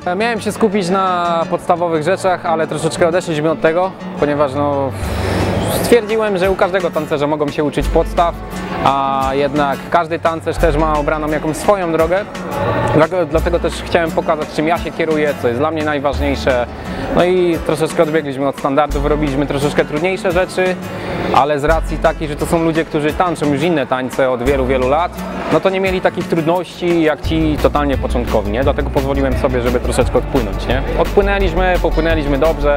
Miałem się skupić na podstawowych rzeczach, ale troszeczkę odeszliśmy od tego, ponieważ stwierdziłem, że u każdego tancerza mogą się uczyć podstaw, a jednak każdy tancerz też ma obraną jakąś swoją drogę. Dlatego też chciałem pokazać, czym ja się kieruję, co jest dla mnie najważniejsze. No i troszeczkę odbiegliśmy od standardów, robiliśmy troszeczkę trudniejsze rzeczy, ale z racji takiej, że to są ludzie, którzy tańczą już inne tańce od wielu, wielu lat, no to nie mieli takich trudności jak ci totalnie początkowi, nie? Dlatego pozwoliłem sobie, żeby troszeczkę odpłynąć, nie? Odpłynęliśmy, popłynęliśmy dobrze,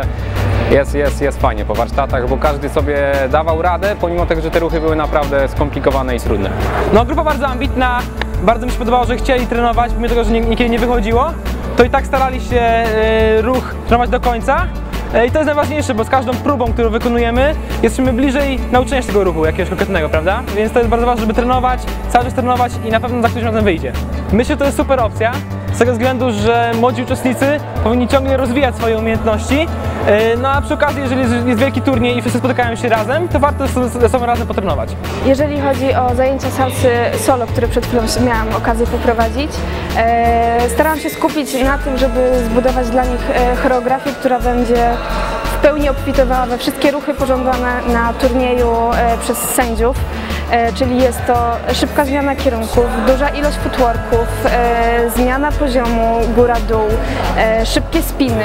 jest fajnie po warsztatach, bo każdy sobie dawał radę, pomimo tego, że te ruchy były naprawdę skomplikowane i trudne. No, grupa bardzo ambitna, bardzo mi się podobało, że chcieli trenować, pomimo tego, że niekiedy nie wychodziło, to i tak starali się ruch trenować do końca. I to jest najważniejsze, bo z każdą próbą, którą wykonujemy, jesteśmy bliżej nauczenia się tego ruchu jakiegoś konkretnego, prawda? Więc to jest bardzo ważne, żeby trenować, cały czas trenować i na pewno za którymś razem wyjdzie. Myślę, że to jest super opcja, z tego względu, że młodzi uczestnicy powinni ciągle rozwijać swoje umiejętności. No a przy okazji, jeżeli jest wielki turniej i wszyscy spotykają się razem, to warto ze sobą razem potrenować. Jeżeli chodzi o zajęcia salsy solo, które przed chwilą miałam okazję poprowadzić, starałam się skupić na tym, żeby zbudować dla nich choreografię, która będzie w pełni obfitowała we wszystkie ruchy pożądane na turnieju przez sędziów. Czyli jest to szybka zmiana kierunków, duża ilość footworków, zmiana poziomu góra-dół, szybkie spiny,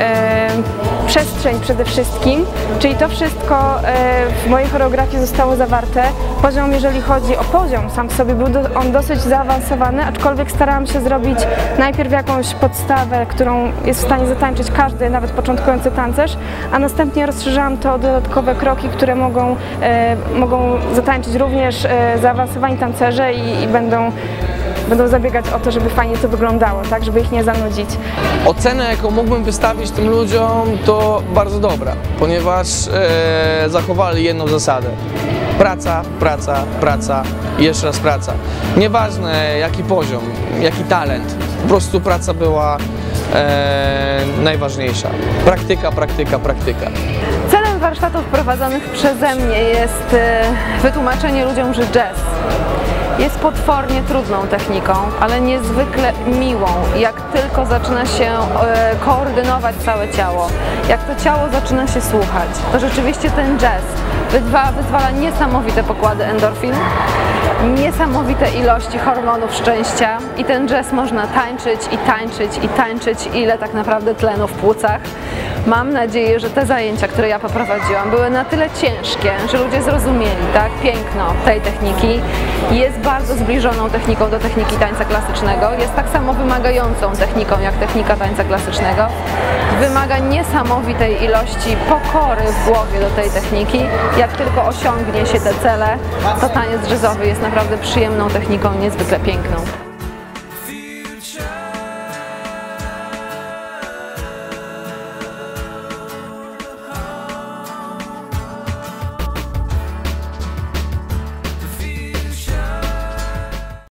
przestrzeń przede wszystkim, czyli to wszystko w mojej choreografii zostało zawarte. Poziom, jeżeli chodzi o poziom, sam w sobie był on dosyć zaawansowany, aczkolwiek starałam się zrobić najpierw jakąś podstawę, którą jest w stanie zatańczyć każdy, nawet początkujący tancerz, a następnie rozszerzałam to o dodatkowe kroki, które mogą zatańczyć również zaawansowani tancerze i będą zabiegać o to, żeby fajnie to wyglądało, tak, żeby ich nie zanudzić. Ocenę, jaką mógłbym wystawić tym ludziom, to bardzo dobra, ponieważ zachowali jedną zasadę. Praca, praca, praca i jeszcze raz praca. Nieważne jaki poziom, jaki talent, po prostu praca była najważniejsza. Praktyka, praktyka, praktyka. Celem warsztatów prowadzonych przeze mnie jest wytłumaczenie ludziom, że jazz jest potwornie trudną techniką, ale niezwykle miłą. Jak tylko zaczyna się koordynować całe ciało, jak to ciało zaczyna się słuchać, to rzeczywiście ten jazz wyzwala niesamowite pokłady endorfin, niesamowite ilości hormonów szczęścia i ten jazz można tańczyć i tańczyć i tańczyć, ile tak naprawdę tlenu w płucach. Mam nadzieję, że te zajęcia, które ja poprowadziłam, były na tyle ciężkie, że ludzie zrozumieli, tak, piękno tej techniki. Jest bardzo zbliżoną techniką do techniki tańca klasycznego, jest tak samo wymagającą techniką jak technika tańca klasycznego. Wymaga niesamowitej ilości pokory w głowie do tej techniki. Jak tylko osiągnie się te cele, to taniec jazzowy jest naprawdę przyjemną techniką, niezwykle piękną.